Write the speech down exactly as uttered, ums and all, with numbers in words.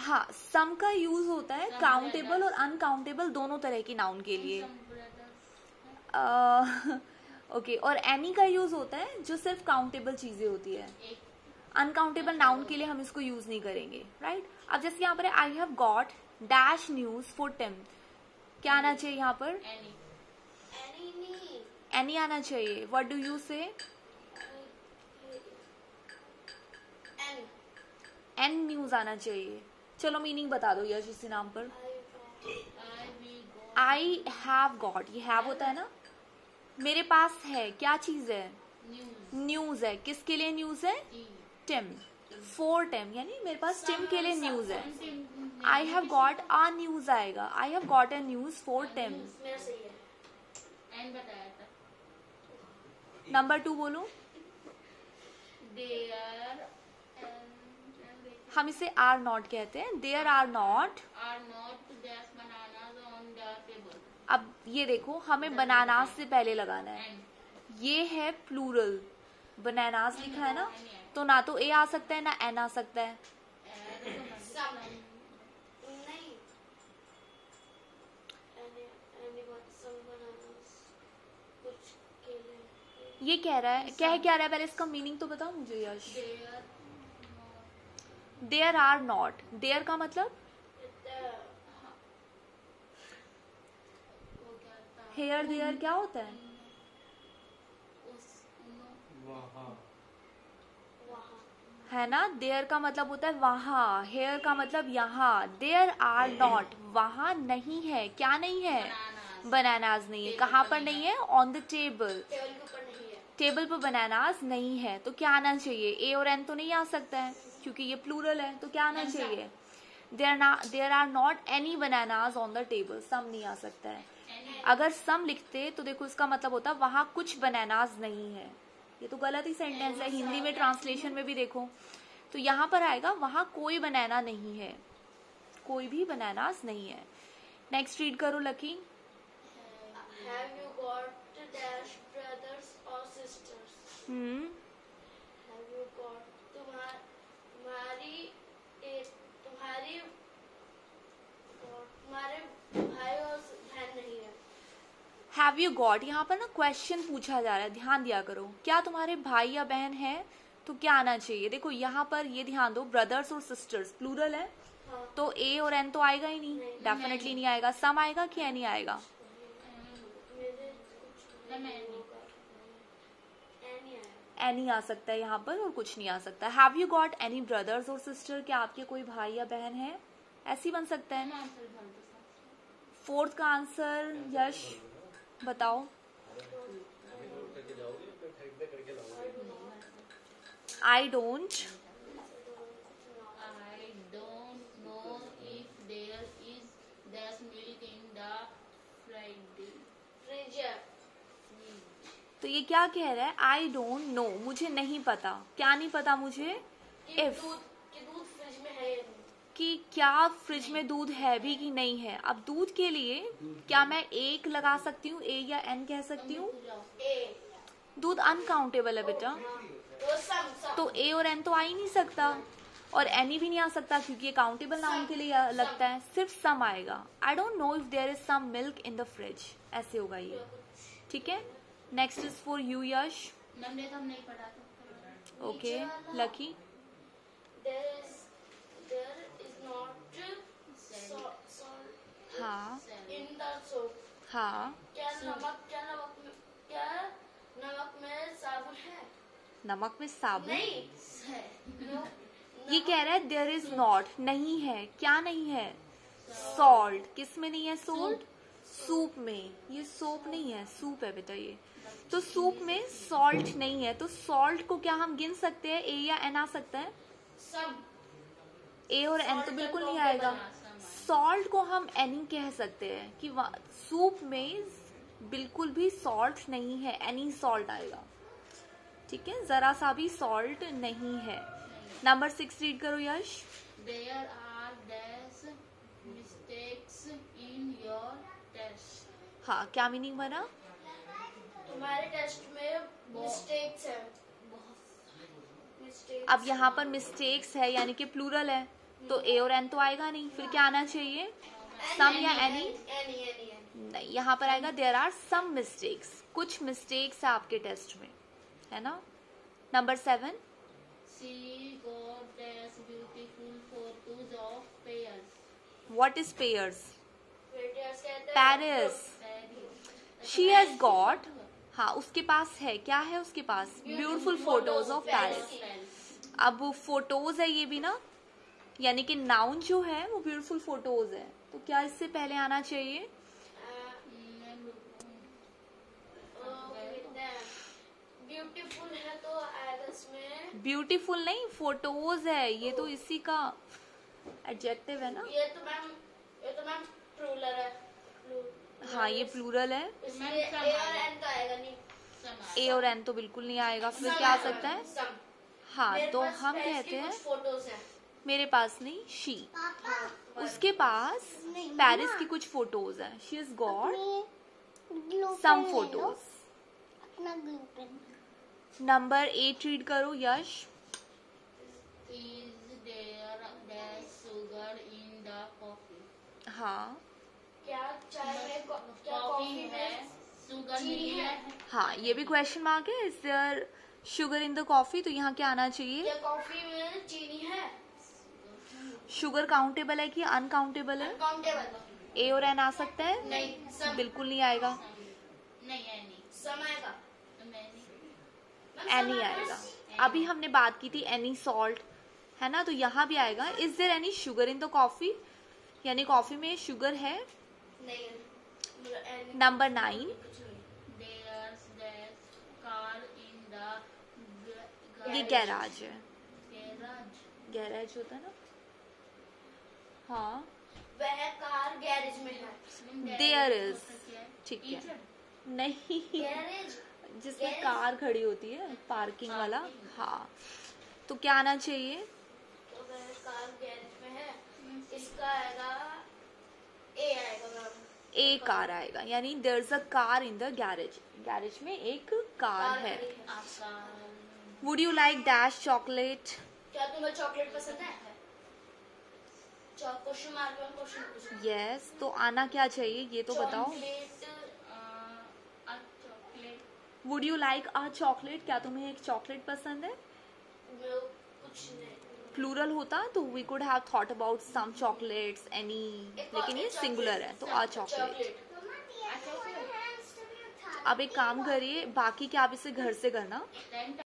हाँ, सम का यूज होता है काउंटेबल और अनकाउंटेबल दोनों तरह की नाउन के लिए। ओके, और एनी का यूज होता है जो सिर्फ काउंटेबल चीजें होती है। अनकाउंटेबल नाउन के लिए हम इसको यूज नहीं करेंगे, राइट right? अब जैसे यहाँ पर I have got dash news for Tim, क्या आना चाहिए यहाँ पर? एनी आना चाहिए। What do you say? An news आना चाहिए। चलो मीनिंग बता दो यश इसी नाम पर। आई हैव गॉट, ये हैव होता है ना, मेरे पास है, क्या चीज है? न्यूज है। किसके लिए न्यूज है? टिम, फॉर टिम, यानी मेरे पास टिम के लिए न्यूज है। I have got a news आएगा, I have got a news for Tim. Number two बोलो। हम इसे आर नॉट कहते हैं। देयर आर नॉट, अब ये देखो हमें बनानास से पहले लगाना है, ये है प्लूरल, बनानास लिखा है ना, तो ना तो ए आ सकता है ना एन आ सकता है। ये कह रहा है, क्या है, क्या रहा है, पहले इसका मीनिंग तो बताओ मुझे Yash. There are not, there का मतलब हेयर, देयर क्या होता है? है ना, देयर का मतलब होता है वहां, हेयर का मतलब यहाँ। देयर आर नॉट, वहां नहीं है, क्या नहीं है? बनानास नहीं है। कहाँ पर नहीं है? ऑन द टेबल, टेबल पर बनानास नहीं है। तो क्या आना चाहिए? ए और एन तो नहीं आ सकता है क्योंकि ये प्लूरल है, तो क्या आना चाहिए? There are not any bananas on the table, some नहीं आ सकता है। अगर सम लिखते तो देखो इसका मतलब होता वहां कुछ बनानास नहीं है। ये तो गलत ही सेंटेंस है, हिंदी में ट्रांसलेशन में भी देखो तो यहाँ पर आएगा वहां कोई बनाना नहीं है, कोई भी बनानास नहीं है। नेक्स्ट रीड करो Lucky. Have you got dash brothers or sisters? Hmm Have you got तुम्हार तुम्हारी एक तुम्हारी तुम्हारे भाई और बहन नहीं है। हैव यू गॉट, यहाँ पर ना क्वेश्चन पूछा जा रहा है, ध्यान दिया करो। क्या तुम्हारे भाई या बहन है? तो क्या आना चाहिए? देखो यहाँ पर ये ध्यान दो, ब्रदर्स और सिस्टर्स प्लूरल है, हाँ। तो ए और एन तो आएगा ही नहीं, डेफिनेटली नहीं, नहीं आएगा। सम आएगा कि एन ही आएगा? एनी आ सकता है यहाँ पर और कुछ नहीं आ सकता। Have you got any brothers और सिस्टर, क्या आपके कोई भाई या बहन है? ऐसी बन सकता है। फोर्थ का आंसर यश बताओ। I don't, I don't know if there is dash milk in the fridge. Fridge. तो ये क्या कह रहा है? आई डोंट नो, मुझे नहीं पता। क्या नहीं पता मुझे? इफ, कि दूध फ्रिज में है कि क्या फ्रिज में दूध है भी कि नहीं है। अब दूध के लिए क्या मैं एक लगा सकती हूँ, ए या एन कह सकती हूँ? दूध अनकाउंटेबल है बेटा, तो ए और एन तो आ ही नहीं सकता और एनी भी नहीं आ सकता क्योंकि ये काउंटेबल नाउन के लिए लगता है। सिर्फ सम आएगा। I don't know if there is some milk in the fridge, ऐसे होगा ये। ठीक है, next is for you Yash. Okay Lucky. हाँ हाँ, क्या नमक क्या नमक में क्या नमक में साबुन है? नमक में साबुन नहीं no, ये कह रहा है देयर इज नॉट, नहीं है। क्या नहीं है? सॉल्ट। किस में नहीं है सॉल्ट? सूप में। ये सोप नहीं है, सूप है बेटा ये। तो सूप में सॉल्ट नहीं है, तो सॉल्ट को क्या हम गिन सकते हैं? ए या एन आ सकता है? सब ए और एन तो बिल्कुल नहीं आएगा। सॉल्ट को हम एनी कह सकते हैं कि सूप में बिल्कुल भी सॉल्ट नहीं है, एनी सॉल्ट आएगा। ठीक है, जरा सा भी सॉल्ट नहीं है। नंबर सिक्स रीड करो यश। There are dash mistakes in your test. हाँ, क्या मीनिंग बना? तुम्हारे टेस्ट में मिस्टेक्स है। अब यहाँ पर मिस्टेक्स है यानी कि प्लूरल है, तो ए और एन तो आएगा नहीं, फिर क्या आना चाहिए? सम या एनी? एनी एनी एनी नहीं, यहाँ पर आएगा देयर आर सम मिस्टेक्स, कुछ मिस्टेक्स है आपके टेस्ट में, है ना। Number seven, She got dash beautiful photos of Paris. What is Paris? Paris कहते हैं Paris. Paris. She has got, हाँ उसके पास है, क्या है उसके पास? Beautiful photos of Paris. Paris. अब वो फोटोज है ये भी ना, यानी कि नाउन जो है वो ब्यूटीफुल फोटोज है, तो क्या इससे पहले आना चाहिए? ब्यूटीफुल है तो आएगा इसमें। ब्यूटीफुल नहीं, फोटोज है, ये तो इसी का एडजेक्टिव है ना। ये तो मैम ये तो मैम प्लूरल है। प्लू- हाँ ये प्लूरल है, इसलिए मैम, सम ए और आएगा। एन तो आएगा नहीं। Some ए और एन तो बिल्कुल नहीं आएगा, फिर सम क्या आ आएगा, सकता है? सम। हाँ मेरे तो पास हम पेयर्स कहते की हैं कुछ फोटोज हैं। मेरे पास नहीं, शी, हाँ, उसके पास पेरिस की कुछ फोटोज है, she is got some photos. Number eight read करो Yash. Is there dash sugar in the coffee? हाँ क्या चाय में को- क्या कॉफी कॉफी है, में शुगर चीनी नहीं है? है। हाँ ये भी क्वेश्चन मार्क है, is there sugar in the coffee, तो यहाँ क्या आना चाहिए? क्या कॉफी में चीनी है? शुगर काउंटेबल है कि अनकाउंटेबल है? अनकाउंटेबल। ए और एन आ सकता है? नहीं, सम। बिल्कुल नहीं आएगा, नहीं है नहीं सम आएगा। नहीं मैम, एनी सम आएगा। अभी हमने बात की थी एनी सॉल्ट, है ना, तो यहाँ भी आएगा is there any sugar in the coffee, यानी कॉफी में शुगर है। नहीं मतलब any- नंबर नाइन, कुछ नहीं। there's dash car in the ये garage. गैराज है, Garage. गैराज होता है ना। हाँ वह कार गैरेज में है। There is. ठीक है। Teacher. नहीं, गैरेज जिसमें Garage? कार खड़ी होती है, पार्किंग वाला। Parking. हाँ तो क्या आना चाहिए? तो वह कार गैरेज में है। इसका आएगा ए आएगा मैम। ए कार आएगा, यानी there is a car in the garage, garage में एक कार है। खड़ी है। आपका would you like dash chocolate? क्या तुम्हें चॉकलेट पसंद है? क्वेश्चन मार्क में क्वेश्चन पूछना। यस, तो आना क्या चाहिए ये तो बताओ। Chocolate a chocolate. Would you like a chocolate, क्या तुम्हें एक चॉकलेट पसंद है? में कुछ नहीं। प्लूरल होता तो we could have thought about some chocolates any, एक लेकिन ये एक सिंगुलर है तो अ चॉकलेट। चॉकलेट। अब एक काम करिए, बाकी क्या आप इसे घर से करना, Then